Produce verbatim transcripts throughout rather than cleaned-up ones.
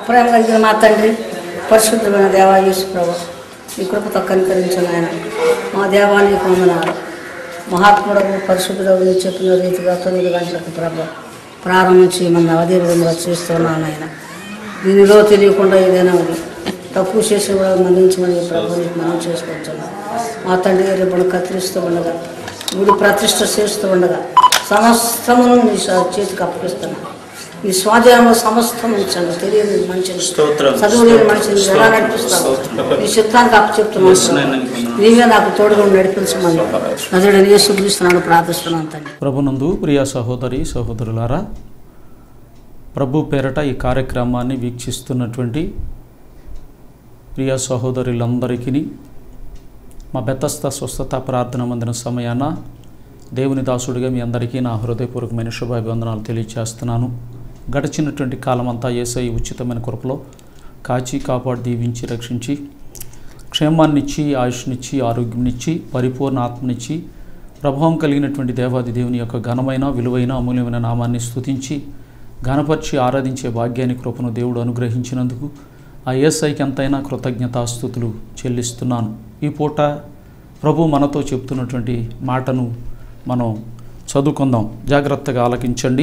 ప్రేమ కలిగిన మా తండ్రి, పరిశుద్ధమైన దేవా యేసు ప్రభువా, ఈ కృపతో కనికరించిన ఆయన మా దేవానికి వందనాలు. మహాత్ముడకు పరిశుద్ధుడకు నీ చెప్పిన రీతిగా తొమ్మిది గంటలకు ప్రభు ప్రారంభించి మన అదే విధంగా చేస్తున్నాను ఆయన. దీనిలో తెలియకుండా ఏదైనా ఉంది తక్కువ చేసి కూడా మన్నించమని ప్రభు మనం చేసుకుంటున్నాం. మా తండ్రి రేపు కత్తిరిస్తూ ఉండగా, గుడి ప్రతిష్ట చేస్తూ ఉండగా సమస్తమును నీ చేతికి అప్పగిస్తున్నాను. ఈ స్వాధ్యాయంలో సమస్తం ఉంచండి. తెలియని మనిషిని, చదువు లేని మనిషిని ఎలా నడిపిస్తావు? నీ చిత్తానికి అప్పచెప్తున్నాను. నీవే నాకు తోడుగా నడిపించమని నజరుడైన యేసు క్రీస్తునామమున ప్రార్థిస్తున్నాను తండ్రి. ప్రభునందు ప్రియ సహోదరి సహోదరులారా, ప్రభు పేరట ఈ కార్యక్రమాన్ని వీక్షిస్తున్నటువంటి ప్రియ సహోదరులందరికీ మా బెతస్త స్వస్థత ప్రార్థన మందిన సమయాన దేవుని దాసుడిగా మీ అందరికీ నా హృదయపూర్వకమైన శుభాభివందనాలు తెలియజేస్తున్నాను. గడిచినటువంటి కాలమంతా యేసయ్య ఉచితమైన కృపలో కాచి కాపాడి దీవించి రక్షించి క్షేమాన్నిచ్చి ఆయుష్నిచ్చి ఆరోగ్యంనిచ్చి పరిపూర్ణ ఆత్మనిచ్చి ప్రభావం కలిగినటువంటి దేవాది దేవుని యొక్క ఘనమైన విలువైన అమూల్యమైన నామాన్ని స్తుతించి ఘనపరిచి ఆరాధించే భాగ్యాన్ని కృపను దేవుడు అనుగ్రహించినందుకు ఆ యేసయ్యకి ఎంతైనా కృతజ్ఞతాస్తుతులు చెల్లిస్తున్నాను. ఈ పూట ప్రభు మనతో చెప్తున్నటువంటి మాటను మనం చదువుకుందాం. జాగ్రత్తగా ఆలకించండి.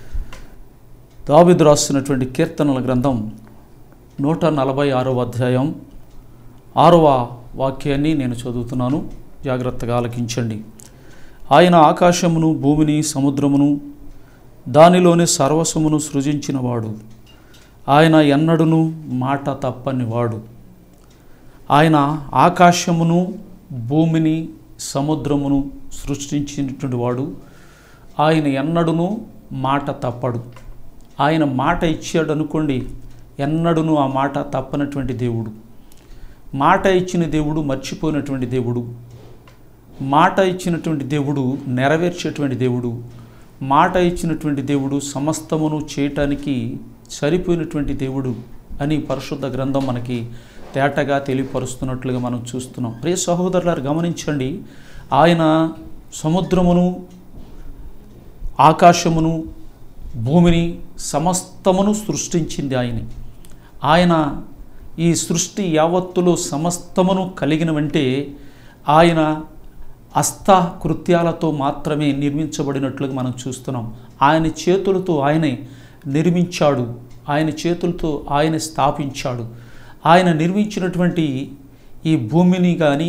దావీదు రాస్తున్నటువంటి కీర్తనల గ్రంథం నూట నలభై ఆరవ అధ్యాయం ఆరవ వాక్యాన్ని నేను చదువుతున్నాను. జాగ్రత్తగా ఆలకించండి. ఆయన ఆకాశమును భూమిని సముద్రమును దానిలోని సర్వస్వమును సృజించినవాడు. ఆయన ఎన్నడును మాట తప్పనివాడు. ఆయన ఆకాశమును భూమిని సముద్రమును సృష్టించినటువంటి వాడు. ఆయన ఎన్నడును మాట తప్పడు. ఆయన మాట ఇచ్చాడు అనుకోండి, ఎన్నడును ఆ మాట తప్పనటువంటి దేవుడు. మాట ఇచ్చిన దేవుడు మర్చిపోయినటువంటి దేవుడు. మాట ఇచ్చినటువంటి దేవుడు నెరవేర్చేటువంటి దేవుడు. మాట ఇచ్చినటువంటి దేవుడు సమస్తమును చేయటానికి సరిపోయినటువంటి దేవుడు అని పరిశుద్ధ గ్రంథం మనకి తేటగా తెలియపరుస్తున్నట్లుగా మనం చూస్తున్నాం. ప్రియ సహోదరులారు గమనించండి, ఆయన సముద్రమును ఆకాశమును భూమిని సమస్తమును సృష్టించింది ఆయనే. ఆయన ఈ సృష్టి యావత్తులో సమస్తమును కలిగినవంటే ఆయన హస్త కృత్యాలతో మాత్రమే నిర్మించబడినట్లుగా మనం చూస్తున్నాం. ఆయన చేతులతో ఆయనే నిర్మించాడు. ఆయన చేతులతో ఆయన స్థాపించాడు. ఆయన నిర్మించినటువంటి ఈ భూమిని కానీ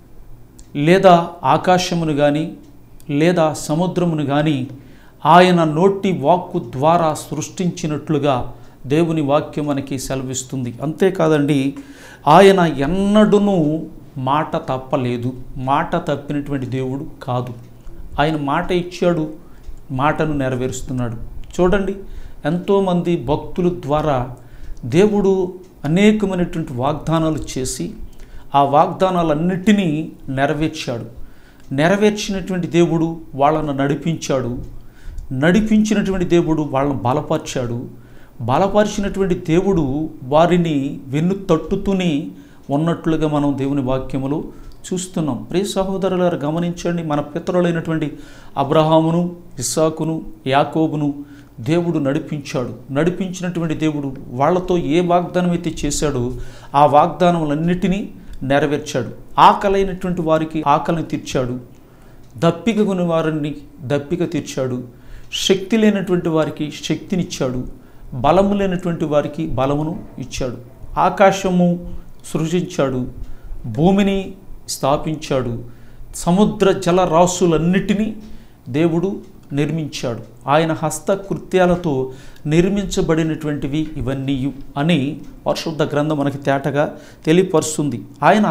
లేదా ఆకాశమును కానీ లేదా సముద్రమును కానీ ఆయన నోటి వాక్కు ద్వారా సృష్టించినట్లుగా దేవుని వాక్యం మనకి సెలవిస్తుంది. అంతేకాదండి, ఆయన ఎన్నడూనూ మాట తప్పలేదు. మాట తప్పినటువంటి దేవుడు కాదు. ఆయన మాట ఇచ్చాడు, మాటను నెరవేరుస్తున్నాడు. చూడండి, ఎంతోమంది భక్తుల ద్వారా దేవుడు అనేకమైనటువంటి వాగ్దానాలు చేసి ఆ వాగ్దానాలన్నిటినీ నెరవేర్చాడు. నెరవేర్చినటువంటి దేవుడు వాళ్ళను నడిపించాడు. నడిపించినటువంటి దేవుడు వాళ్ళను బలపరిచాడు. బలపరిచినటువంటి దేవుడు వారిని వెన్ను తట్టుతూనే ఉన్నట్లుగా మనం దేవుని వాక్యములో చూస్తున్నాం. ప్రియ సహోదరులారా గమనించండి, మన పితరులైనటువంటి అబ్రహామును ఇస్సాకును యాకోబును దేవుడు నడిపించాడు. నడిపించినటువంటి దేవుడు వాళ్ళతో ఏ వాగ్దానం అయితే చేశాడో ఆ వాగ్దానములన్నిటినీ నెరవేర్చాడు. ఆకలైనటువంటి వారికి ఆకలిని తీర్చాడు. దప్పిక కొని వారిని దప్పిక తీర్చాడు. శక్తి లేనటువంటి వారికి శక్తినిచ్చాడు. బలము లేనటువంటి వారికి బలమును ఇచ్చాడు. ఆకాశము సృజించాడు. భూమిని స్థాపించాడు. సముద్ర జల రాశులన్నిటినీ దేవుడు నిర్మించాడు. ఆయన హస్తకృత్యాలతో నిర్మించబడినటువంటివి ఇవన్నీ అని పరిశుద్ధ గ్రంథం మనకి తేటగా తెలియపరుస్తుంది. ఆయన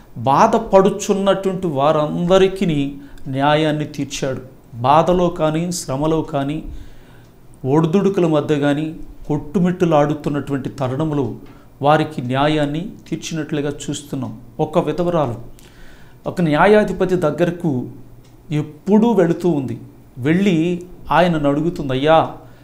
బాధపడుచున్నటువంటి వారందరికీ న్యాయాన్ని తీర్చాడు. బాధలో కానీ శ్రమలో కానీ ఒడిదుడుకుల మధ్య కానీ కొట్టుమిట్టులాడుతున్నటువంటి తరుణంలో వారికి న్యాయాన్ని తీర్చినట్లుగా చూస్తున్నాం. ఒక విధవరాలు ఒక న్యాయాధిపతి దగ్గరకు ఎప్పుడూ వెళుతూ ఉంది. వెళ్ళి ఆయనను అడుగుతుంది, అయ్యా,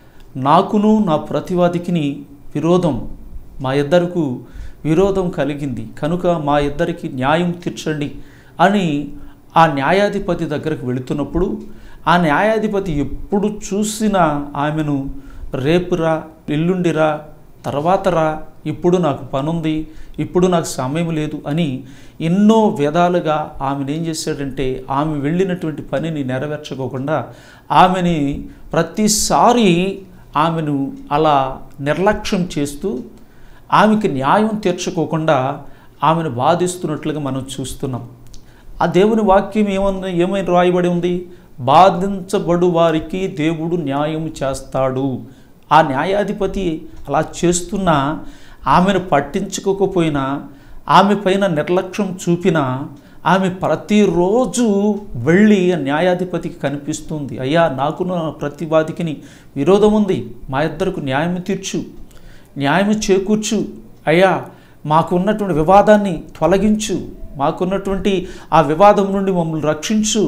నాకును నా ప్రతివాదికిని విరోధం, మా ఇద్దరికి విరోధం కలిగింది కనుక మా ఇద్దరికి న్యాయం తీర్చండి అని ఆ న్యాయాధిపతి దగ్గరకు వెళుతున్నప్పుడు ఆ న్యాయాధిపతి ఎప్పుడు చూసినా ఆమెను రేపురా, ఎల్లుండిరా, తర్వాత రా, ఇప్పుడు నాకు పనుంది, ఇప్పుడు నాకు సమయం లేదు అని ఎన్నో విధాలుగా ఆమెను ఏం చేశాడంటే ఆమె వెళ్ళినటువంటి పనిని నెరవేర్చుకోకుండా ఆమెని ప్రతిసారి ఆమెను అలా నిర్లక్ష్యం చేస్తూ ఆమెకి న్యాయం తీర్చుకోకుండా ఆమెను బాధిస్తున్నట్లుగా మనం చూస్తున్నాం. ఆ దేవుని వాక్యం ఏమన్నా ఏమైనా రాయబడి ఉంది? బాధించబడు వారికి దేవుడు న్యాయం చేస్తాడు. ఆ న్యాయాధిపతి అలా చేస్తున్నా ఆమెను పట్టించుకోకపోయినా, ఆమె పైన నిర్లక్ష్యం చూపినా, ఆమె ప్రతిరోజు వెళ్ళి న్యాయాధిపతికి కనిపిస్తుంది, అయ్యా నాకు నా ప్రతివాదికిని విరోధం ఉంది, మా ఇద్దరికి న్యాయం తీర్చు, న్యాయం చేకూర్చు, అయ్యా మాకున్నటువంటి వివాదాన్ని తొలగించు, మాకున్నటువంటి ఆ వివాదం నుండి మమ్మల్ని రక్షించు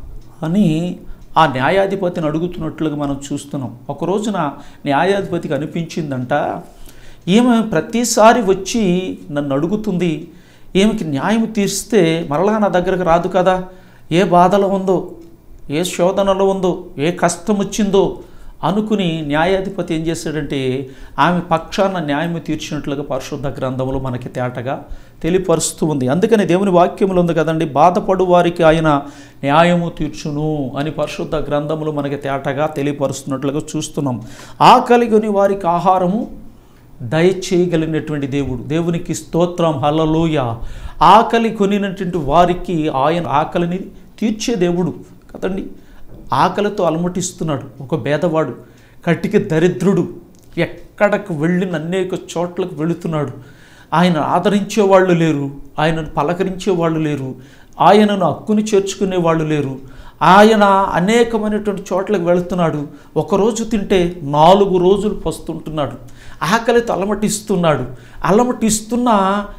అని ఆ న్యాయాధిపతిని అడుగుతున్నట్లుగా మనం చూస్తున్నాం. ఒక రోజున న్యాయాధిపతికి అనిపించిందంట, ఈమె ప్రతిసారి వచ్చి నన్ను అడుగుతుంది, ఈమెకి న్యాయం తీర్స్తే మరలా నా దగ్గరకు రాదు కదా, ఏ బాధలో ఉందో, ఏ శోధనలో ఉందో, ఏ కష్టం వచ్చిందో అనుకుని న్యాయాధిపతి ఏం చేశాడంటే ఆమె పక్షాన న్యాయం తీర్చినట్లుగా పరిశుద్ధ గ్రంథంలో మనకి తేటగా తెలియపరుస్తూ ఉంది. అందుకని దేవుని వాక్యములు ఉంది కదండి, బాధపడు వారికి ఆయన న్యాయము తీర్చును అని పరిశుద్ధ గ్రంథంలో మనకి తేటగా తెలియపరుస్తున్నట్లుగా చూస్తున్నాం. ఆకలిగొని వారికి ఆహారము దయచేయగలిగినటువంటి దేవుడు, దేవునికి స్తోత్రం, హల్లెలూయా. ఆకలి కొనినటువంటి వారికి ఆయన ఆకలిని తీర్చే దేవుడు కదండి. ఆకలితో అలమటిస్తున్నాడు ఒక పేదవాడు, కటికి దరిద్రుడు, ఎక్కడికి వెళ్ళిన అనేక చోట్లకు వెళుతున్నాడు. ఆయన ఆదరించే వాళ్ళు లేరు, ఆయనను పలకరించే వాళ్ళు లేరు, ఆయనను హక్కుని చేర్చుకునే వాళ్ళు లేరు. ఆయన అనేకమైనటువంటి చోట్లకు వెళుతున్నాడు. ఒకరోజు తింటే నాలుగు రోజులు పస్తుంటున్నాడు. ఆకలితో అలమటిస్తున్నాడు. అలమటిస్తున్నా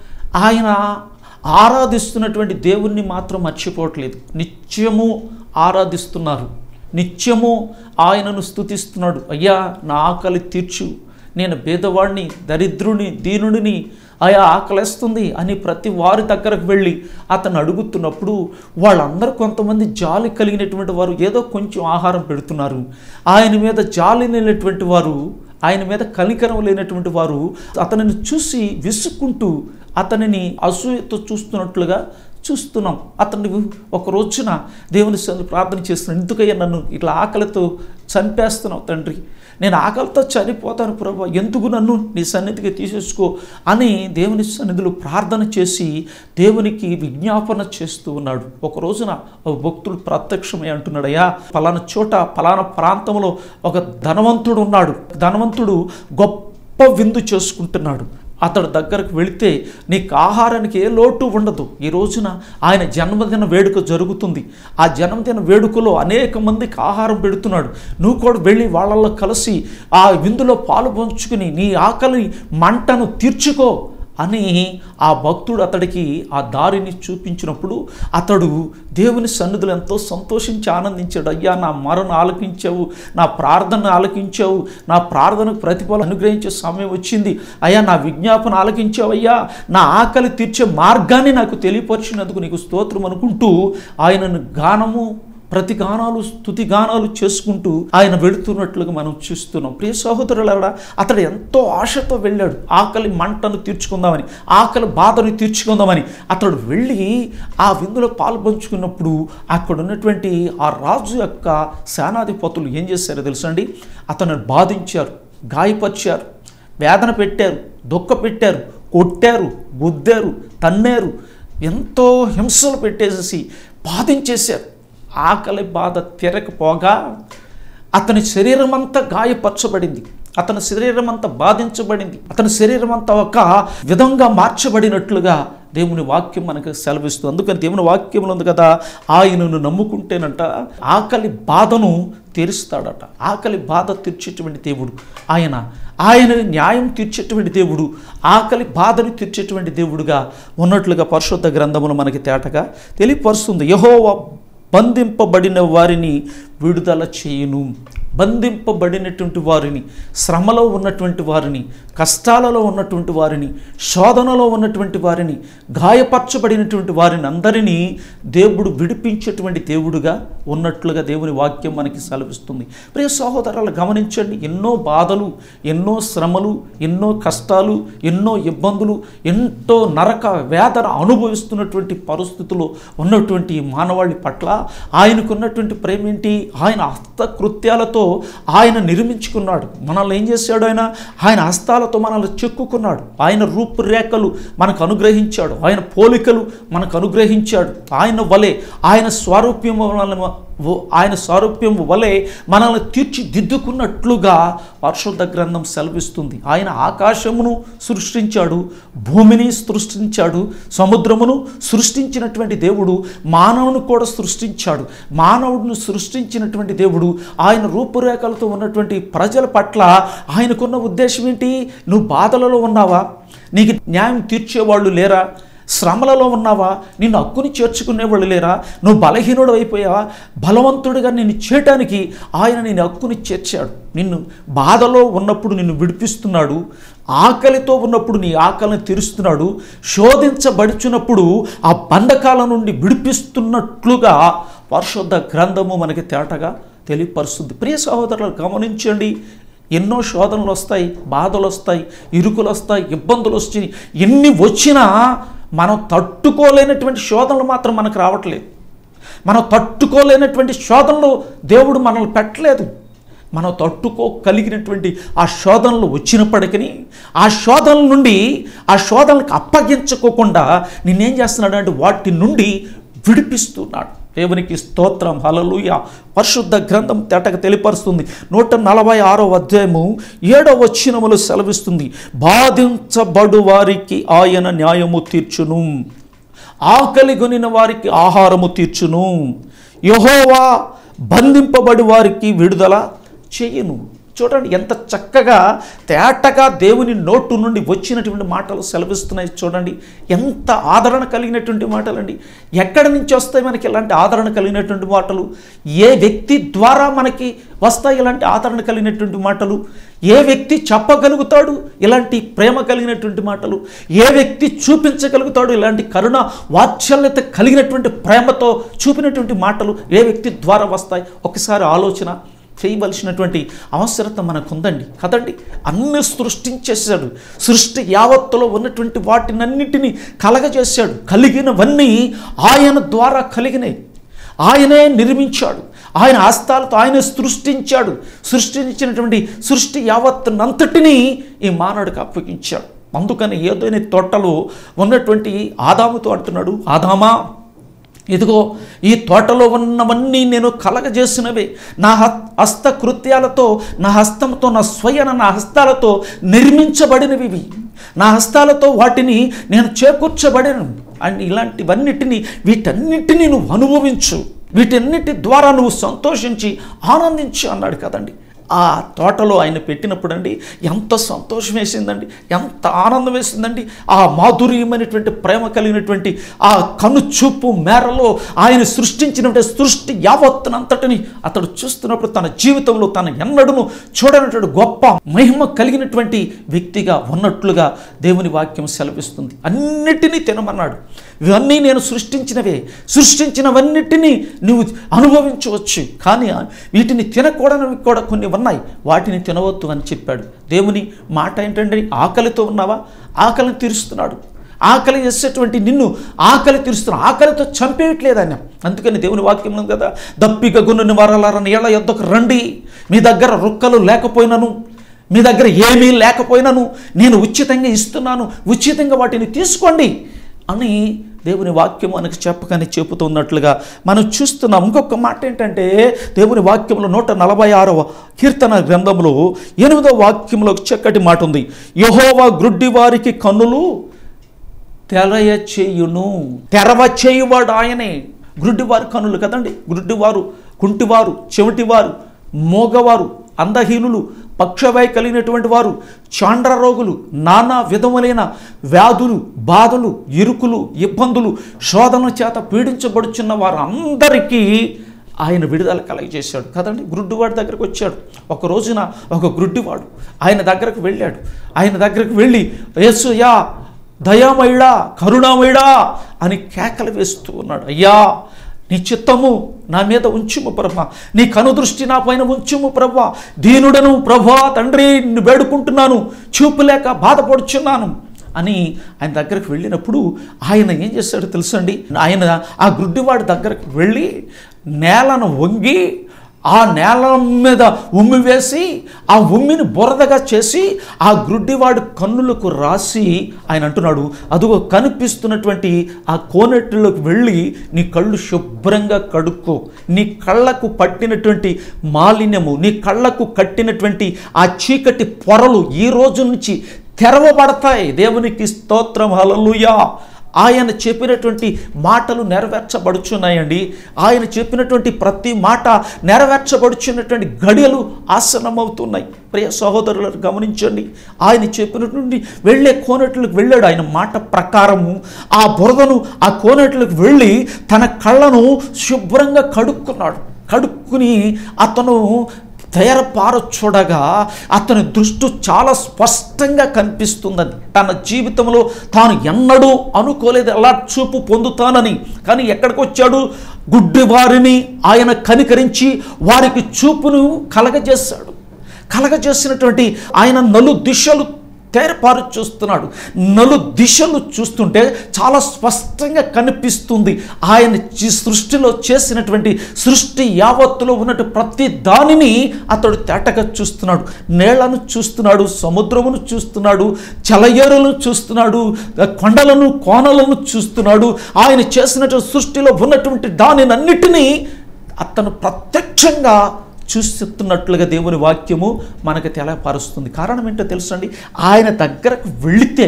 ఆయన ఆరాధిస్తున్నటువంటి దేవుణ్ణి మాత్రం మర్చిపోవట్లేదు. నిత్యము ఆరాధిస్తున్నారు, నిత్యము ఆయనను స్తుతిస్తున్నాడు. అయ్యా నా ఆకలి తీర్చు, నేను పేదవాడిని, దరిద్రుని, దీనుడిని, అయా ఆకలిస్తుంది అని ప్రతి వారి దగ్గరకు వెళ్ళి అతను అడుగుతున్నప్పుడు వాళ్ళందరూ కొంతమంది జాలి కలిగినటువంటి వారు ఏదో కొంచెం ఆహారం పెడుతున్నారు. ఆయన మీద జాలి లేనటువంటి వారు, ఆయన మీద కనికరం లేనటువంటి వారు అతనిని చూసి విసుక్కుంటూ అతనిని అసూయతో చూస్తున్నట్లుగా చూస్తున్నాం. అతన్ని ఒక రోజున దేవుని సన్నిధిలో ప్రార్థన చేస్తున్నాను, ఎందుకయ్యా నన్ను ఇట్లా ఆకలితో చంపేస్తున్నావు తండ్రి, నేను ఆకలితో చనిపోతాను ప్రభు, ఎందుకు నన్ను నీ సన్నిధికి తీసేసుకో అని దేవుని సన్నిధిలో ప్రార్థన చేసి దేవునికి విజ్ఞాపన చేస్తూ ఉన్నాడు. ఒక రోజున ఒక భక్తుడు ప్రత్యక్షమై అంటున్నాడు, అయ్యా పలానా చోట పలానా ప్రాంతంలో ఒక ధనవంతుడు ఉన్నాడు, ధనవంతుడు గొప్ప విందు చేసుకుంటున్నాడు, అతడు దగ్గరకు వెళితే నీకు ఆహారానికి ఏ లోటు ఉండదు. ఈ రోజున ఆయన జన్మదిన వేడుక జరుగుతుంది. ఆ జన్మదిన వేడుకలో అనేక మందికి ఆహారం పెడుతున్నాడు. నువ్వు కూడా వెళ్ళి వాళ్ళల్లో కలిసి ఆ విందులో పాలు పంచుకుని నీ ఆకలి మంటను తీర్చుకో అని ఆ భక్తుడు అతడికి ఆ దారిని చూపించినప్పుడు అతడు దేవుని సన్నిధిలో ఎంతో సంతోషించి ఆనందించాడు. అయ్యా నా మొరను ఆలకించావు, నా ప్రార్థన ఆలకించావు, నా ప్రార్థనకు ప్రతిఫలం అనుగ్రహించే సమయం వచ్చింది, అయ్యా నా విజ్ఞాపన ఆలకించావు, అయ్యా నా ఆకలి తీర్చే మార్గాన్ని నాకు తెలియపరిచినందుకు నీకు స్తోత్రం అనుకుంటూ ఆయనను గానము ప్రతి గానాలు స్తుతి గానాలు చేసుకుంటూ ఆయన వెళుతున్నట్లుగా మనం చూస్తున్నాం. ప్రియ సహోదరులారా, అతడు ఎంతో ఆశతో వెళ్ళాడు, ఆకలి మంటను తీర్చుకుందామని, ఆకలి బాధను తీర్చుకుందామని. అతడు వెళ్ళి ఆ విందులో పాల్పంచుకున్నప్పుడు అక్కడ ఉన్నటువంటి ఆ రాజు యొక్క సేనాధిపతులు ఏం చేశారో తెలుసండి, అతను బాధించారు, గాయపరిచారు, వేదన పెట్టారు, దుఃఖ పెట్టారు, కొట్టారు, గుద్దారు, తన్నారు, ఎంతో హింసలు పెట్టేసేసి బాధించేశారు. ఆకలి బాధ తీరకపోగా అతని శరీరం అంతా గాయపరచబడింది, అతని శరీరం అంతా బాధించబడింది, అతని శరీరం అంతా ఒక విధంగా మార్చబడినట్లుగా దేవుని వాక్యం మనకు సెలవిస్తుంది. అందుకని దేవుని వాక్యంలో ఉంది కదా, ఆయనను నమ్ముకుంటేనంట ఆకలి బాధను తీరుస్తాడట. ఆకలి బాధ తీర్చేటువంటి దేవుడు ఆయన, ఆయన న్యాయం తీర్చేటువంటి దేవుడు, ఆకలి బాధను తీర్చేటువంటి దేవుడుగా ఉన్నట్లుగా పరిశుద్ధ గ్రంథమును మనకి తేటగా తెలియపరుస్తుంది. యెహోవా బంధింపబడిన వారిని విడుదల చేయును, బంధింపబడినటువంటి వారిని, శ్రమలో ఉన్నటువంటి వారిని, కష్టాలలో ఉన్నటువంటి వారిని, శోధనలో ఉన్నటువంటి వారిని, గాయపరచబడినటువంటి వారిని అందరినీ దేవుడు విడిపించేటువంటి దేవుడుగా ఉన్నట్లుగా దేవుని వాక్యం మనకి సెలవిస్తుంది. ప్రియ సహోదరులు గమనించండి, ఎన్నో బాధలు, ఎన్నో శ్రమలు, ఎన్నో కష్టాలు, ఎన్నో ఇబ్బందులు, ఎంతో నరక వేదన అనుభవిస్తున్నటువంటి పరిస్థితుల్లో ఉన్నటువంటి మానవాళి పట్ల ఆయనకున్నటువంటి ప్రేమ ఏంటి? ఆయన హస్తకృత్యాలతో ఆయన నిర్మించుకున్నాడు. మనల్ని ఏం చేశాడు? ఆయన ఆయన హస్తాలతో మనల్ని చెక్కుకున్నాడు. ఆయన రూపురేఖలు మనకు అనుగ్రహించాడు. ఆయన పోలికలు మనకు అనుగ్రహించాడు. ఆయన వలె, ఆయన స్వరూప్యం ఆయన స్వరూప్యం వలె మనల్ని తీర్చిదిద్దుకున్నట్లుగా పరిశుద్ధ గ్రంథం సెలవిస్తుంది. ఆయన ఆకాశమును సృష్టించాడు, భూమిని సృష్టించాడు, సముద్రమును సృష్టించినటువంటి దేవుడు మానవుని కూడా సృష్టించాడు. మానవుడిని సృష్టించినటువంటి దేవుడు ఆయన రూపురేఖలతో ఉన్నటువంటి ప్రజల పట్ల ఆయనకున్న ఉద్దేశం ఏంటి? నువ్వు బాధలలో ఉన్నావా? నీకు న్యాయం తీర్చేవాళ్ళు లేరా? శ్రమలలో ఉన్నావా? నిన్ను హక్కుని చేర్చుకునేవాళ్ళు లేరా? నువ్వు బలహీనుడు అయిపోయావా? బలవంతుడిగా నిన్ను చేయటానికి ఆయన నిన్ను హక్కుని చేర్చాడు. నిన్ను బాధలో ఉన్నప్పుడు నిన్ను విడిపిస్తున్నాడు. ఆకలితో ఉన్నప్పుడు నీ ఆకలిని తీరుస్తున్నాడు. శోధించబడుచున్నప్పుడు ఆ బంధకాల నుండి విడిపిస్తున్నట్లుగా పరిశుద్ధ గ్రంథము మనకి తేటగా తెలియపరుస్తుంది. ప్రియ సహోదరులు గమనించండి, ఎన్నో శోధనలు వస్తాయి, బాధలు వస్తాయి, ఇరుకులు వస్తాయి, ఇబ్బందులు వస్తాయి. ఎన్ని వచ్చినా మనం తట్టుకోలేనటువంటి శోధనలు మాత్రం మనకు రావట్లేదు. మనం తట్టుకోలేనటువంటి శోధనలు దేవుడు మనల్ని పెట్టలేదు. మనం తట్టుకోగలిగినటువంటి ఆ శోధనలు వచ్చినప్పటికీ ఆ శోధనల నుండి ఆ శోధనలకు అప్పగించుకోకుండా నిన్నేం చేస్తున్నాడు అంటే వాటి నుండి విడిపిస్తున్నాడు. దేవునికి స్తోత్రం, హల్లెలూయా. పరిశుద్ధ గ్రంథం తేటగా తెలియపరుస్తుంది. నూట నలభై ఆరో అధ్యాయము ఏడవ వచనములో సెలవిస్తుంది, బాధించబడు వారికి ఆయన న్యాయము తీర్చును, ఆకలి గొనిన వారికి ఆహారము తీర్చును, యెహోవా బంధింపబడి వారికి విడుదల చేయును. చూడండి ఎంత చక్కగా తేటగా దేవుని నోటు నుండి వచ్చినటువంటి మాటలు సెలవిస్తున్నాయి. చూడండి ఎంత ఆదరణ కలిగినటువంటి మాటలండి. ఎక్కడి నుంచి వస్తాయి మనకి ఇలాంటి ఆదరణ కలిగినటువంటి మాటలు? ఏ వ్యక్తి ద్వారా మనకి వస్తాయి ఇలాంటి ఆదరణ కలిగినటువంటి మాటలు? ఏ వ్యక్తి చెప్పగలుగుతాడు ఇలాంటి ప్రేమ కలిగినటువంటి మాటలు? ఏ వ్యక్తి చూపించగలుగుతాడు ఇలాంటి కరుణ వాత్సల్యత కలిగినటువంటి ప్రేమతో చూపినటువంటి మాటలు? ఏ వ్యక్తి ద్వారా వస్తాయి? ఒకసారి ఆలోచన చేయవలసినటువంటి అవసరత మనకు ఉందండి కదండి. అన్ని సృష్టించేశాడు. సృష్టి యావత్తులో ఉన్నటువంటి వాటినన్నిటినీ కలగజేశాడు. కలిగినవన్నీ ఆయన ద్వారా కలిగినాయి. ఆయనే నిర్మించాడు. ఆయన హస్తాలతో ఆయనే సృష్టించాడు. సృష్టించినటువంటి సృష్టి యావత్తునంతటినీ ఈ మానవుడికి అప్పగించాడు. అందుకని ఏదైనా తోటలో ఉన్నటువంటి ఆదాముతో అంటున్నాడు, ఆదామా ఇదిగో ఈ తోటలో ఉన్నవన్నీ నేను కలగజేసినవే, నా హస్తకృత్యాలతో, నా హస్తంతో, నా స్వయన నా హస్తాలతో నిర్మించబడినవి ఇవి. నా హస్తాలతో వాటిని నేను చేకూర్చబడిన అండ్ ఇలాంటివన్నిటినీ వీటన్నిటినీ నువ్వు అనుభవించు, వీటన్నిటి ద్వారా నువ్వు సంతోషించి ఆనందించు అన్నాడు కదండి. ఆ తోటలో ఆయన పెట్టినప్పుడు అండి ఎంత సంతోషం వేసిందండి, ఎంత ఆనందం వేసిందండి. ఆ మాధుర్యమైనటువంటి ప్రేమ కలిగినటువంటి ఆ కనుచూపు మేరలో ఆయన సృష్టించినటువంటి సృష్టి యావత్తునంతటిని అతడు చూస్తున్నప్పుడు తన జీవితంలో తన ఎన్నడూను చూడనటువంటి గొప్ప మహిమ కలిగినటువంటి వ్యక్తిగా ఉన్నట్లుగా దేవుని వాక్యం సెలవిస్తుంది. అన్నిటినీ తినమన్నాడు. ఇవన్నీ నేను సృష్టించినవే, సృష్టించినవన్నిటినీ నువ్వు అనుభవించవచ్చు, కానీ వీటిని తినకూడనివి కూడా కొన్ని ఉన్నాయి, వాటిని తినవద్దు అని చెప్పాడు. దేవుని మాట ఏంటంటే, ఆకలితో ఉన్నావా? ఆకలిని తీరుస్తున్నాడు. ఆకలి చేసేటువంటి నిన్ను ఆకలి తీరుస్తున్నాడు. ఆకలితో చంపేయట్లేదు ఆయన. అందుకని దేవుని వాక్యం ఉంది కదా, దప్పిక గొన్నుని వారలారా నీళ్ల యొద్దకు రండి, మీ దగ్గర రుక్కలు లేకపోయినను, మీ దగ్గర ఏమీ లేకపోయినను నేను ఉచితంగా ఇస్తున్నాను, ఉచితంగా వాటిని తీసుకోండి అని దేవుని వాక్యం మనకు చెప్పకని చెబుతున్నట్లుగా మనం చూస్తున్నాం. ఇంకొక మాట ఏంటంటే, దేవుని వాక్యంలో నూట నలభై ఆరవ కీర్తన గ్రంథంలో ఎనిమిదవ వాక్యంలో చక్కటి మాట ఉంది, యెహోవా గ్రుడ్డి వారికి కన్నులు తెరయ చేయును. తెరవ చేయువాడు ఆయనే. గ్రుడ్డివారు కన్నులు కదండి. గ్రుడ్డివారు, కుంటివారు, చెవిటివారు, మోగవారు, అందహీనులు, పక్షవాయు కలిగినటువంటి వారు, చాండ్ర రోగులు, నానా విధములైన వ్యాధులు, బాధలు, ఇరుకులు, ఇబ్బందులు, శోధన చేత పీడించబడుచున్న వారు అందరికీ ఆయన విడుదల కలగజేశాడు కదండి. గుడ్డివాడి దగ్గరకు వచ్చాడు. ఒక రోజున ఒక గుడ్డివాడు ఆయన దగ్గరకు వెళ్ళాడు. ఆయన దగ్గరకు వెళ్ళి యేసయ్యా దయామయుడా కరుణామయుడా అని కేకలు వేస్తూ ఉన్నాడు. అయ్యా నీ చిత్తము నా మీద ఉంచుము ప్రభా, నీ కనుదృష్టి నా పైన ఉంచుము ప్రభా, దీనుడను ప్రభా తండ్రి నిన్ను వేడుకుంటున్నాను, చూపులేక బాధపడుచున్నాను అని ఆయన దగ్గరకు వెళ్ళినప్పుడు ఆయన ఏం చేశాడో తెలుసండి. ఆయన ఆ గుడ్డివాడి దగ్గరకు వెళ్ళి నేలను వంగి ఆ నేల మీద ఉమ్మి వేసి ఆ ఉమ్మిని బురదగా చేసి ఆ గుడ్డివాడు కన్నులకు రాసి ఆయన అంటున్నాడు, అదిగో కనిపిస్తున్నటువంటి ఆ కోనేటిలోకి వెళ్ళి నీ కళ్ళు శుభ్రంగా కడుక్కో, నీ కళ్ళకు పట్టినటువంటి మాలిన్యము, నీ కళ్ళకు కట్టినటువంటి ఆ చీకటి పొరలు ఈ రోజు నుంచి తెరవబడతాయి. దేవునికి స్తోత్రం, హల్లెలూయా. ఆయన చెప్పినటువంటి మాటలు నెరవేర్చబడుచున్నాయండి. ఆయన చెప్పినటువంటి ప్రతి మాట నెరవేర్చబడుచున్నటువంటి గడియలు ఆసన్నమవుతున్నాయి. ప్రియ సహోదరులను గమనించండి. ఆయన చెప్పినటువంటి వెళ్ళే కోనేటిలోకి వెళ్ళాడు. ఆయన మాట ప్రకారము ఆ బురదను ఆ కోనేటిలోకి వెళ్ళి తన కళ్ళను శుభ్రంగా కడుక్కున్నాడు. కడుక్కుని అతను తయారపార చూడగా అతని దృష్టి చాలా స్పష్టంగా కనిపిస్తుందని. తన జీవితంలో తాను ఎన్నడూ అనుకోలేదు అలా చూపు పొందుతానని. కానీ ఎక్కడికి వచ్చాడు? గుడ్డి వారిని ఆయన కనికరించి వారికి చూపును కలగజేశాడు. కలగజేసినటువంటి ఆయన నలు దిశలు తేరపారు చూస్తున్నాడు. నలు దిశలు చూస్తుంటే చాలా స్పష్టంగా కనిపిస్తుంది. ఆయన సృష్టిలో చేసినటువంటి సృష్టి యావత్తులో ఉన్నట్టు ప్రతి దానిని అతడు తేటగా చూస్తున్నాడు. నేలను చూస్తున్నాడు, సముద్రమును చూస్తున్నాడు, చలయేరులను చూస్తున్నాడు, కొండలను కోనలను చూస్తున్నాడు. ఆయన చేసినటువంటి సృష్టిలో ఉన్నటువంటి దానినన్నిటినీ అతను ప్రత్యక్షంగా చూస్తున్నట్లుగా దేవుని వాక్యము మనకు తెలియపరుస్తుంది. కారణం ఏంటో తెలుసండి. ఆయన దగ్గరకు వెళితే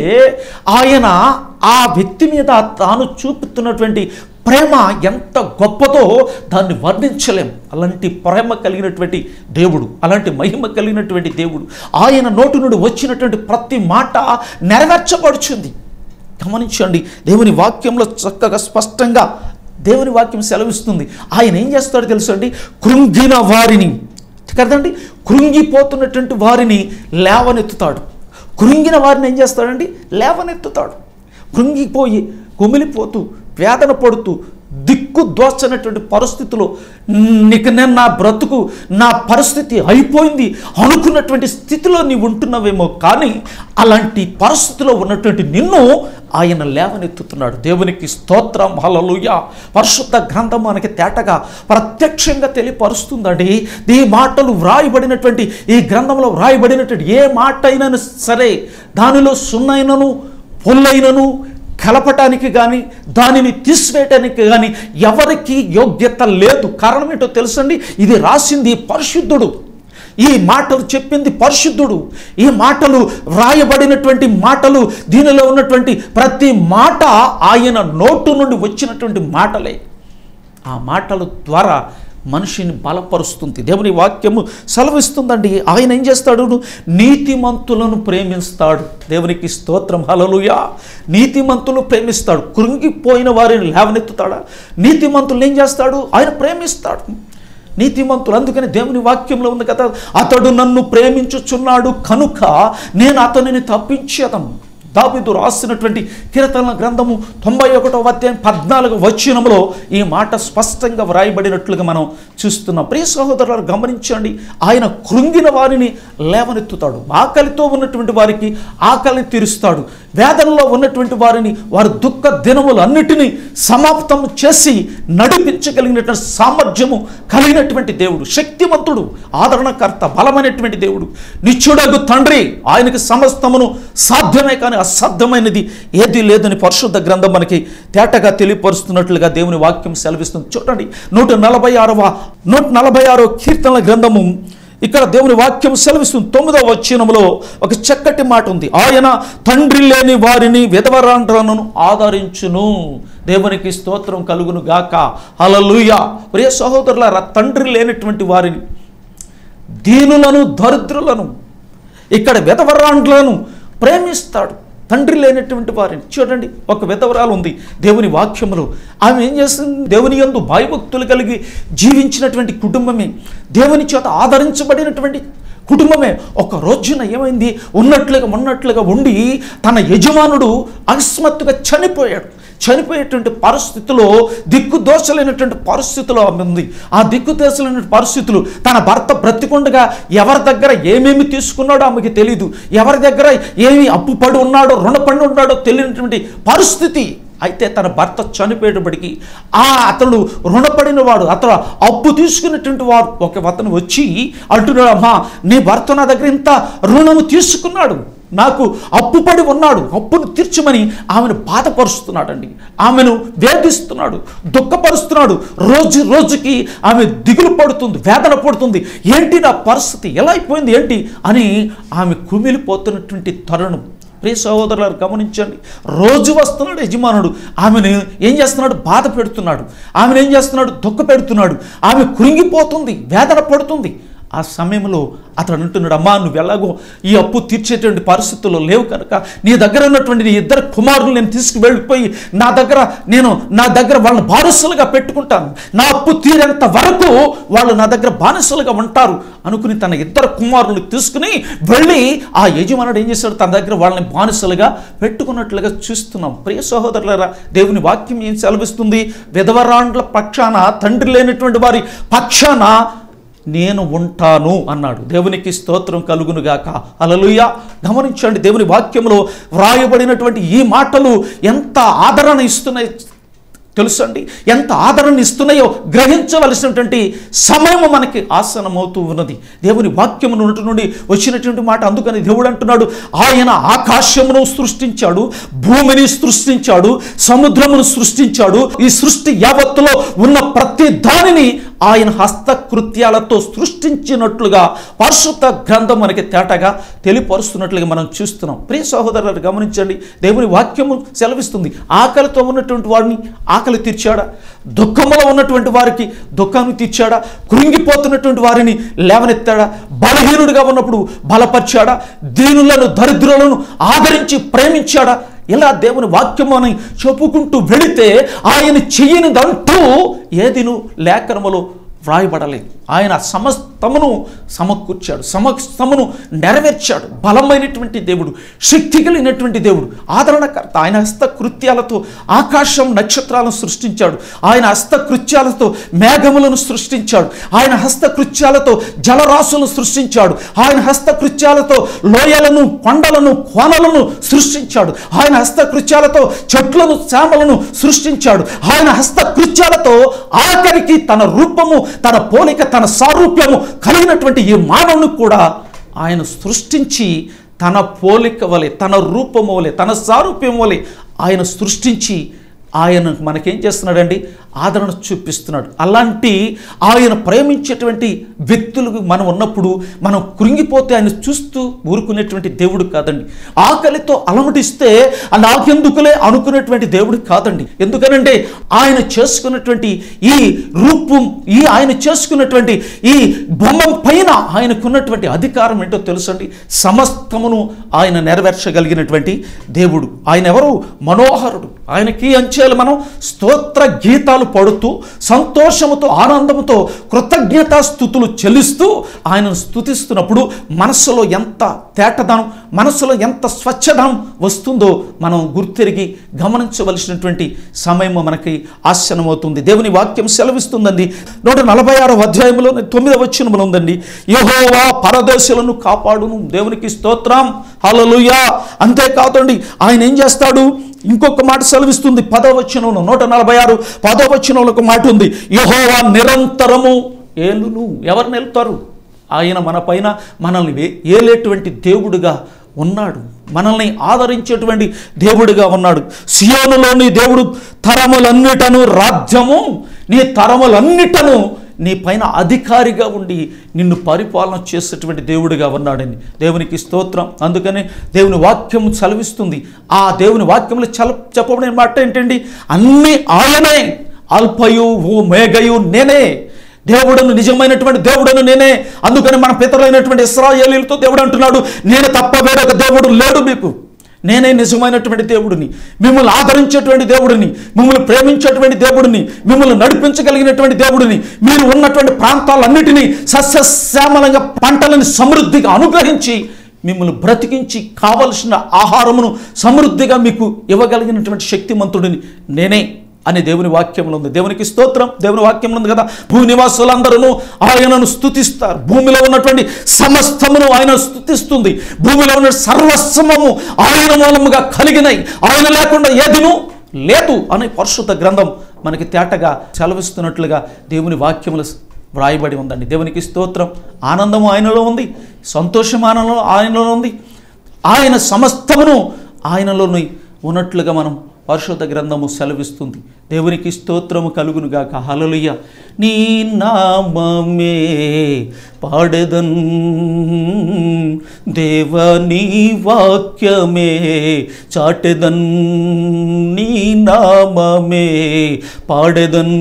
ఆయన ఆ వ్యక్తి మీద తాను చూపుతున్నటువంటి ప్రేమ ఎంత గొప్పదో దాన్ని వర్ణించలేం. అలాంటి ప్రేమ కలిగినటువంటి దేవుడు, అలాంటి మహిమ కలిగినటువంటి దేవుడు. ఆయన నోటి నుండి వచ్చినటువంటి ప్రతి మాట నెరవేర్చబడుచుంది. గమనించండి, దేవుని వాక్యంలో చక్కగా స్పష్టంగా దేవుని వాక్యం సెలవిస్తుంది. ఆయన ఏం చేస్తాడో తెలుసండి, కృంగిన వారిని కదండి, కృంగిపోతున్నటువంటి వారిని లేవనెత్తుతాడు. కృంగిన వారిని ఏం చేస్తాడండి? లేవనెత్తుతాడు. కృంగిపోయి కుమిలిపోతూ వేదన పడుతూ దిక్కు దోచనటువంటి పరిస్థితిలో నీకు నేను నా బ్రతుకు నా పరిస్థితి అయిపోయింది అనుకున్నటువంటి స్థితిలో నీవు ఉంటున్నావేమో, కానీ అలాంటి పరిస్థితిలో ఉన్నటువంటి నిన్ను ఆయన లేవనెత్తుతున్నాడు. దేవునికి స్తోత్రం, హల్లెలూయా. పరిశుద్ధ గ్రంథం మనకి తేటగా ప్రత్యక్షంగా తెలియపరుస్తుందండి. ఈ మాటలు వ్రాయబడినటువంటి ఈ గ్రంథంలో వ్రాయబడినటువంటి ఏ మాట అయినా సరే దానిలో సున్నైనను పొల్లైనను కలపటానికి కానీ దానిని తీసివేయటానికి కానీ ఎవరికి యోగ్యత లేదు. కారణం ఏంటో తెలుసండి, ఇది రాసింది పరిశుద్ధుడు, ఈ మాటలు చెప్పింది పరిశుద్ధుడు. ఈ మాటలు వ్రాయబడినటువంటి మాటలు, దీనిలో ఉన్నటువంటి ప్రతి మాట ఆయన నోటు నుండి వచ్చినటువంటి మాటలే. ఆ మాటల ద్వారా మనిషిని బలపరుస్తుంది. దేవుని వాక్యము సెలవిస్తుందండి. ఆయన ఏం చేస్తాడు? నీతిమంతులను ప్రేమిస్తాడు. దేవునికి స్తోత్రం, హల్లెలూయా. నీతిమంతులు ప్రేమిస్తాడు. కృంగిపోయిన వారిని లేవనెత్తుతాడా? నీతిమంతులు ఏం చేస్తాడు? ఆయన ప్రేమిస్తాడు. నీతిమంతులు, అందుకని దేవుని వాక్యంలో ఉంది కదా, అతడు నన్ను ప్రేమించుచున్నాడు కనుక నేను అతనిని తప్పించేదను. దావీదు రాసినటువంటి కీర్తనల గ్రంథము తొంభై ఒకటో అధ్యాయం పద్నాలుగు వచనములో ఈ మాట స్పష్టంగా వ్రాయబడినట్లుగా మనం చూస్తున్నాం. ప్రియ సహోదరులు గమనించండి, ఆయన కృంగిన వారిని లేవనెత్తుతాడు. ఆకలితో ఉన్నటువంటి వారికి ఆకలిని తీరుస్తాడు. వేదనలో ఉన్నటువంటి వారిని వారి దుఃఖ దినములు అన్నిటినీ సమాప్తం చేసి నడిపించగలిగినటువంటి సామర్థ్యము కలిగినటువంటి దేవుడు, శక్తివంతుడు, ఆదరణకర్త, బలమైనటువంటి దేవుడు, నిత్యుడగు తండ్రి. ఆయనకి సమస్తమును సాధ్యమే, కానీ అసాధ్యమైనది ఏది లేదని పరిశుద్ధ గ్రంథం మనకి తేటగా తెలియపరుస్తున్నట్లుగా దేవుని వాక్యం సెలవిస్తుంది. చూడండి, నూట నలభై ఆరవ నూట నలభై ఆరో కీర్తనల గ్రంథము ఇక్కడ దేవుని వాక్యం సెలవిస్తుంది. తొమ్మిదవ వచనములో ఒక చక్కటి మాట ఉంది. ఆయన తండ్రి లేని వారిని విధవరాండ్రను ఆదరించును. దేవునికి స్తోత్రం కలుగును గాక, హల్లెలూయా. ప్రియ సహోదరులారా, తండ్రి లేనటువంటి వారిని, దీనులను, దరిద్రులను, ఇక్కడ విధవరాండ్లను ప్రేమిస్తాడు. తండ్రి లేనటువంటి వారిని చూడండి. ఒక విధవరాలు ఉంది దేవుని వాక్యములో. ఆమె ఏం చేస్తుంది? దేవుని యందు భయభక్తులు కలిగి జీవించినటువంటి కుటుంబమే, దేవుని చేత ఆదరించబడినటువంటి కుటుంబమే. ఒక రోజున ఏమైంది? ఉన్నట్లుగా ఉన్నట్లుగా ఉండి తన యజమానుడు అకస్మాత్తుగా చనిపోయాడు. చనిపోయేటువంటి పరిస్థితిలో, దిక్కుదోచలేనటువంటి పరిస్థితిలో ఆమె ఉంది. ఆ దిక్కుదోచలేని పరిస్థితులు, తన భర్త బ్రతికుండగా ఎవరి దగ్గర ఏమేమి తీసుకున్నాడో ఆమెకి తెలియదు, ఎవరి దగ్గర ఏమి అప్పు పడి ఉన్నాడో రుణపడి ఉన్నాడో తెలియనటువంటి పరిస్థితి. అయితే తన భర్త చనిపోయేటప్పటికి ఆ అతడు రుణపడిన వాడు, అతను అప్పు తీసుకున్నటువంటి వాడు ఒక అతను వచ్చి అంటున్నాడు, అమ్మా నీ భర్త నా దగ్గర ఇంత రుణము తీసుకున్నాడు, నాకు అప్పు పడి ఉన్నాడు, అప్పును తీర్చమని ఆమెను బాధపరుస్తున్నాడండి. ఆమెను వేధిస్తున్నాడు, దుఃఖపరుస్తున్నాడు. రోజు రోజుకి ఆమె దిగులు పడుతుంది, వేదన పడుతుంది. ఏంటి నా పరిస్థితి, ఎలా అయిపోయింది ఏంటి అని ఆమె కుమిలిపోతున్నటువంటి తరుణం. ప్రియ సహోదరులారు గమనించండి. రోజు వస్తున్నాడు యజమానుడు, ఆమెను ఏం చేస్తున్నాడు? బాధ పెడుతున్నాడు. ఆమెను ఏం చేస్తున్నాడు? దుఃఖ పెడుతున్నాడు. ఆమె కృంగిపోతుంది, వేదన పడుతుంది. ఆ సమయంలో అతడు అంటున్నాడు, అమ్మా నువ్వు ఎలాగో ఈ అప్పు తీర్చేటువంటి పరిస్థితుల్లో లేవు కనుక నీ దగ్గర ఉన్నటువంటి నీ ఇద్దరు కుమారులు నేను తీసుకువెళ్ళిపోయి నా దగ్గర నేను నా దగ్గర వాళ్ళని బానిసలుగా పెట్టుకుంటాను, నా అప్పు తీరేంత వరకు వాళ్ళు నా దగ్గర బానిసలుగా ఉంటారు అనుకుని తన ఇద్దరు కుమారులు తీసుకుని వెళ్ళి ఆ యజమానుడు ఏం చేశాడు? తన దగ్గర వాళ్ళని బానిసలుగా పెట్టుకున్నట్లుగా చూస్తున్నాం. ప్రియ సహోదరులారా, దేవుని వాక్యం ఏం సెలవిస్తుంది? విధవరాండ్ల పక్షాన, తండ్రి లేనటువంటి వారి పక్షాన నేను ఉంటాను అన్నాడు. దేవునికి స్తోత్రం కలుగునుగాక. హల్లెలూయా. గమనించండి, దేవుని వాక్యంలో వ్రాయబడినటువంటి ఈ మాటలు ఎంత ఆదరణ ఇస్తున్నాయి తెలుసండి. ఎంత ఆదరణ ఇస్తున్నాయో గ్రహించవలసినటువంటి సమయం మనకి ఆసనమవుతూ ఉన్నది. దేవుని వాక్యము నుండి వచ్చినటువంటి మాట. అందుకని దేవుడు అంటున్నాడు, ఆయన ఆకాశమును సృష్టించాడు, భూమిని సృష్టించాడు, సముద్రమును సృష్టించాడు. ఈ సృష్టి యావత్తులో ఉన్న ప్రతి దానిని ఆయన హస్తకృత్యాలతో సృష్టించినట్లుగా పరిశుద్ధ గ్రంథం మనకి తేటగా తెలియపరుస్తున్నట్లుగా మనం చూస్తున్నాం. ప్రియ సహోదరులు గమనించండి, దేవుని వాక్యము సెలవిస్తుంది, ఆకలితో ఉన్నటువంటి వాడిని ఆకలి తీర్చాడా, దుఃఖంలో ఉన్నటువంటి వారికి దుఃఖాన్ని తీర్చాడా, కృంగిపోతున్నటువంటి వారిని లేవనెత్తాడా, బలహీనుడిగా ఉన్నప్పుడు బలపరిచాడా, దీనులను దరిద్రులను ఆదరించి ప్రేమించాడా. ఇలా దేవుని వాక్యము అని చెప్పుకుంటూ వెళితే ఆయన చెయ్యనిదంటూ ఏదిను లేఖనములో వ్రాయబడలేదు. ఆయన సమస్తమును సమకూర్చాడు, సమస్తమును నెరవేర్చాడు. బలమైనటువంటి దేవుడు, శక్తి కలిగినటువంటి దేవుడు, ఆదరణకర్త. ఆయన హస్తకృత్యాలతో ఆకాశం నక్షత్రాలను సృష్టించాడు, ఆయన హస్తకృత్యాలతో మేఘములను సృష్టించాడు, ఆయన హస్తకృత్యాలతో జలరాశులను సృష్టించాడు, ఆయన హస్తకృత్యాలతో లోయలను, కొండలను, కోనలను సృష్టించాడు, ఆయన హస్తకృత్యాలతో చెట్లను, చేమలను సృష్టించాడు, ఆయన హస్తకృత్యాలతో ఆఖరికి తన రూపము, తన పోలిక, తన సారూప్యము కలిగినటువంటి ఈ మానవుని కూడా ఆయన సృష్టించి తన పోలిక వలె, తన రూపము వలె, తన సారూప్యం వలె ఆయన సృష్టించి ఆయన మనకేం చేస్తున్నాడండి? ఆదరణ చూపిస్తున్నాడు. అలాంటి ఆయన ప్రేమించేటువంటి వ్యక్తులకు మనం ఉన్నప్పుడు మనం కృంగిపోతే ఆయన చూస్తూ ఊరుకునేటువంటి దేవుడు కాదండి. ఆకలితో అలమటిస్తే నాకెందుకులే అనుకునేటువంటి దేవుడు కాదండి. ఎందుకనంటే ఆయన చేసుకున్నటువంటి ఈ రూపం, ఈ ఆయన చేసుకున్నటువంటి ఈ బొమ్మ పైన ఆయనకున్నటువంటి అధికారం ఏంటో తెలుసండి. సమస్తమును ఆయన నెరవేర్చగలిగినటువంటి దేవుడు. ఆయన ఎవరు? మనోహరుడు. ఆయనకి అంచెలు మనం స్తోత్ర గీతాలు పడుతూ సంతోషముతో, ఆనందముతో, కృతజ్ఞతా స్తుతులు చెల్లిస్తూ ఆయనను స్తుతిస్తున్నప్పుడు మనస్సులో ఎంత తేటదనం, మనస్సులో ఎంత స్వచ్ఛదనం వస్తుందో మనం గుర్తెరిగి గమనించవలసినటువంటి సమయం మనకి ఆసన్నమవుతుంది. దేవుని వాక్యం సెలవిస్తుందండి. నూట నలభై ఆరో అధ్యాయంలో తొమ్మిదవ వచనములో ఉందండి, యెహోవా పరదేశులను కాపాడును. దేవునికి స్తోత్రం, హల్లెలూయా. అంతేకాదండి, ఆయన ఏం చేస్తాడు? ఇంకొక మాట సెలవిస్తుంది పదవ వచనంలో, నూట నలభై ఆరు పదవ వచనంలో ఒక మాట ఉంది, యెహోవా నిరంతరము ఏలును. ఎవరు నిలుతారు? ఆయన మన పైన మనల్ని ఏలేటువంటి దేవుడుగా ఉన్నాడు, మనల్ని ఆదరించేటువంటి దేవుడిగా ఉన్నాడు. సియోనులోని దేవుడు తరములన్నిటను రాజ్యము, నీ తరములన్నిటను నీ పైన అధికారిగా ఉండి నిన్ను పరిపాలన చేసేటువంటి దేవుడిగా ఉన్నాడని. దేవునికి స్తోత్రం. అందుకని దేవుని వాక్యం చలవిస్తుంది. ఆ దేవుని వాక్యంలో చల చెప్పబడిన మాట ఏంటండి? అన్నీ ఆయనే, అల్పయు ఓ మేఘయు నేనే, దేవుడును, నిజమైనటువంటి దేవుడును నేనే. అందుకని మన పితరులైనటువంటి ఇశ్రాయేలీయులతో దేవుడు అంటున్నాడు, నేను తప్ప వేరొక దేవుడు లేడు మీకు. నేనే నిజమైనటువంటి దేవుడిని, మిమ్మల్ని ఆదరించేటువంటి దేవుడిని, మిమ్మల్ని ప్రేమించేటువంటి దేవుడిని, మిమ్మల్ని నడిపించగలిగినటువంటి దేవుడిని, మీరు ఉన్నటువంటి ప్రాంతాలన్నిటినీ సస్యశ్యామలంగా పంటలను సమృద్ధిగా అనుగ్రహించి మిమ్మల్ని బ్రతికించి కావలసిన ఆహారమును సమృద్ధిగా మీకు ఇవ్వగలిగినటువంటి శక్తిమంతుడిని నేనే అని దేవుని వాక్యంలో ఉంది. దేవునికి స్తోత్రం. దేవుని వాక్యంలో ఉంది కదా, భూనివాసులందరూ ఆయనను స్తుతిస్తారు. భూమిలో ఉన్నటువంటి సమస్తమును ఆయన స్తుతిస్తుంది. భూమిలో ఉన్న సర్వస్వము ఆయన మూలముగా కలిగినాయి, ఆయన లేకుండా ఏదినూ లేదు అని పరిశుద్ధ గ్రంథం మనకి తేటగా సెలవిస్తున్నట్లుగా దేవుని వాక్యములు వ్రాయబడి ఉందండి. దేవునికి స్తోత్రం. ఆనందము ఆయనలో ఉంది, సంతోషం ఆయనలో ఆయనలో ఉంది, ఆయన సమస్తమును ఆయనలోని ఉన్నట్లుగా మనం పరిశుద్ధ గ్రంథము సెలవిస్తుంది. దేవునికి స్తోత్రము కలుగునుగాక. హల్లెలూయా. నీ నామమే పాడెదన్ దేవా, నీ వాక్యమే చాటెదన్, నీ నామమే పాడెదన్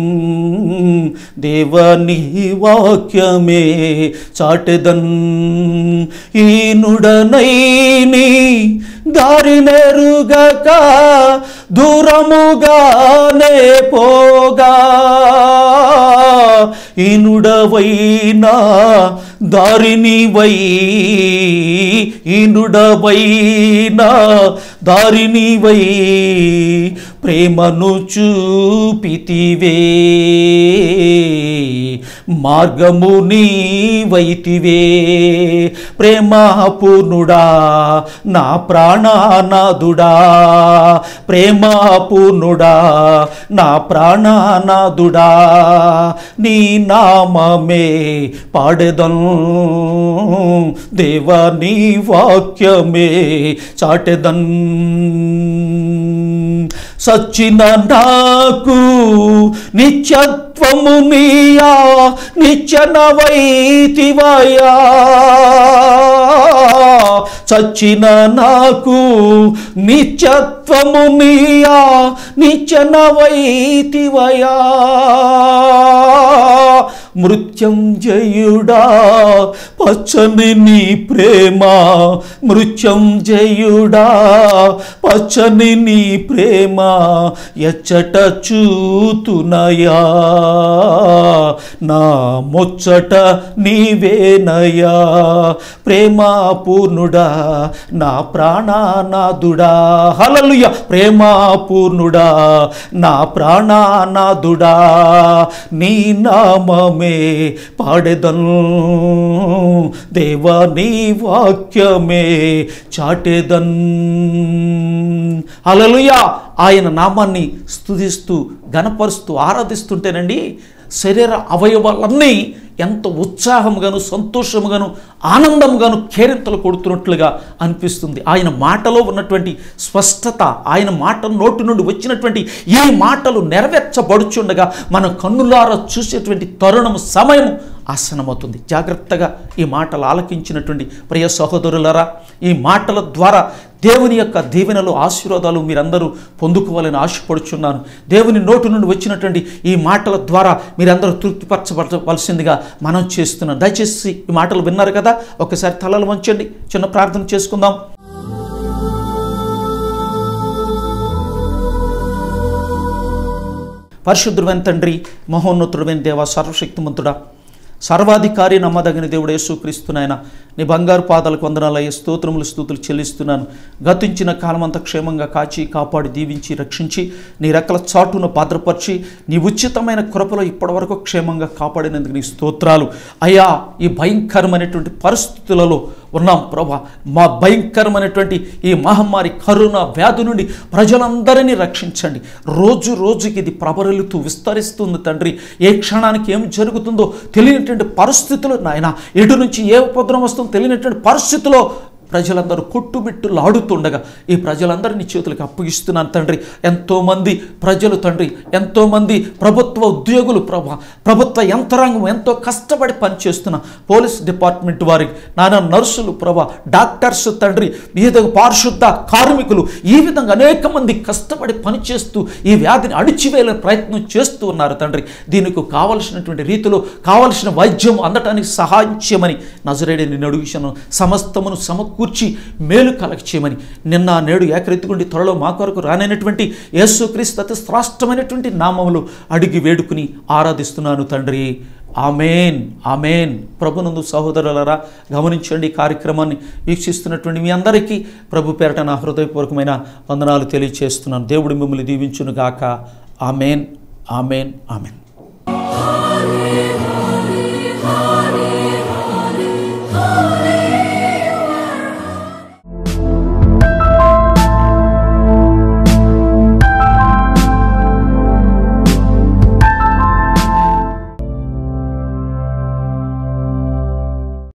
దేవా, నీ వాక్యమే చాటెదన్. ఈనుడనై నీ దారినెరుగక దూరముగానే పోగా, ఈనుడవైనా దారిని వై ఈనుడవైనా దారిని వై ప్రేమను చూపితివే, మార్గము నీవైతివే. ప్రేమపూర్ణుడా నా ప్రాణనాథుడా, ప్రేమపూర్ణుడా నా ప్రాణనాథుడా, నీ నామమే పాడెదన్ దేవా, నీ వాక్యమే చాటెదన్. సచ్చిన నాకు నిత్యత్వము నీయా, నిత్యనవైతివయా. చచ్చిన నాకు నిత్యత్వము నీయా, నిత్యనవైతివయా. మృత్యుంజయుడా పచ్చని నీ ప్రేమ, మృత్యుంజయుడా పచ్చని నీ ప్రేమ ఎచ్చట చూతునయా, నా ముచ్చట నీవేనయా. ప్రేమపూర్ణుడా నా ప్రాణనాథుడా, హల్లెలూయా. ప్రేమపూర్ణుడా నా ప్రాణనాథుడా, నీ నామమే పాడెదన్ దేవా, నీ వాక్యమే చాటెదన్. హల్లెలూయా. ఆయన నామాన్ని స్తుతిస్తూ గణపరుస్తూ ఆరాధిస్తుంటేనండి శరీర అవయవాలన్నీ ఎంత ఉత్సాహముగాను సంతోషముగాను ఆనందముగాను కేరింతలు కొడుతున్నట్లుగా అనిపిస్తుంది. ఆయన మాటలో ఉన్నటువంటి స్పష్టత, ఆయన మాట నోటి నుండి వచ్చినటువంటి ఈ మాటలు నెరవేర్చబడుచుండగా మన కన్నులారా చూసేటువంటి తరుణము సమయం ఆసనమవుతుంది. జాగ్రత్తగా ఈ మాటలు ఆలకించినటువంటి ప్రియ సహోదరులారా, ఈ మాటల ద్వారా దేవుని యొక్క దీవెనలు ఆశీర్వాదాలు మీరందరూ పొందుకోవాలని ఆశపడుచున్నాను. దేవుని నోటి నుండి వచ్చినటువంటి ఈ మాటల ద్వారా మీరందరూ తృప్తిపరచబడవలసిందిగా మనం చేస్తున్నాం. దయచేసి ఈ మాటలు విన్నారు కదా, ఒకసారి తలలు వంచండి, చిన్న ప్రార్థన చేసుకుందాం. పరిశుద్ధుడైన తండ్రి, మహోన్నతుడైన దేవ, సర్వశక్తిమంతుడా, సర్వాధికారి, నమ్మదగిన దేవుడు యేసుక్రీస్తునాయన, నీ బంగారు పాదాలకు వందనాలయ్యే స్తోత్రములు స్తుతులు చెల్లిస్తున్నాను. గతించిన కాలమంతా క్షేమంగా కాచి కాపాడి దీవించి రక్షించి నీ రెక్కల చాటును భద్రపరిచి నీ ఉచితమైన కృపలో ఇప్పటివరకు క్షేమంగా కాపాడినందుకు నీ స్తోత్రాలు అయ్యా. ఈ భయంకరమైనటువంటి పరిస్థితులలో ఉన్నాం ప్రభా. మా భయంకరమైనటువంటి ఈ మహమ్మారి కరోనా వ్యాధి నుండి ప్రజలందరినీ రక్షించండి. రోజు రోజుకి ఇది ప్రబలుతూ విస్తరిస్తుంది తండ్రి. ఏ క్షణానికి ఏం జరుగుతుందో తెలియనటువంటి పరిస్థితులు నాయన, ఎటు నుంచి ఏ ఉపద్రవం వస్తుందో తెలియనటువంటి పరిస్థితిలో ప్రజలందరూ కొట్టుబిట్టులు ఆడుతుండగా ఈ ప్రజలందరినీ చేతులకు అప్పగిస్తున్నాను తండ్రి. ఎంతోమంది ప్రజలు తండ్రి, ఎంతోమంది ప్రభుత్వ ఉద్యోగులు ప్రభా, ప్రభుత్వ యంత్రాంగం ఎంతో కష్టపడి పనిచేస్తున్న పోలీస్ డిపార్ట్మెంట్ వారికి, నానా నర్సులు ప్రభా, డాక్టర్స్ తండ్రి, వివిధ పారిశుద్ధ కార్మికులు, ఈ విధంగా అనేక మంది కష్టపడి పనిచేస్తూ ఈ వ్యాధిని అణిచివేయాలని ప్రయత్నం చేస్తూ ఉన్నారు తండ్రి. దీనికి కావలసినటువంటి రీతిలో కావలసిన వైద్యం అందటానికి సహాయం చేయమని నజరేయుడైన నిన్ను అడుగుచున్నాను. సమస్తమును సమకూర్చు సమకూర్చి మేలు కలగ చేయమని నిన్న నేడు ఏకరెత్తుకుండి త్వరలో మా కొరకు రానైనటువంటి యేసుక్రీస్తు అతి శ్రేష్టమైనటువంటి నామములు అడిగి వేడుకుని ఆరాధిస్తున్నాను తండ్రి. Amen amen. ప్రభునందు సహోదరులారా, గమనించండి, కార్యక్రమాన్ని వీక్షిస్తున్నటువంటి మీ అందరికీ ప్రభు పేరట నా హృదయపూర్వకమైన వందనాలు తెలియజేస్తున్నాను. దేవుడు మిమ్మల్ని దీవించును గాక. Amen amen amen.